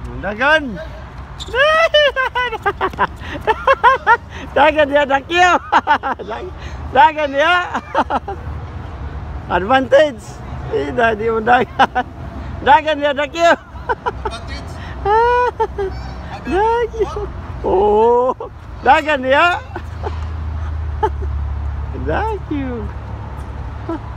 Dagan. Dagan dia dakyo. Dagan dia. Advantage. Ida di dagan. Dagan dia dakyo. Dakyo. Oh, dagan dia. Dakyo.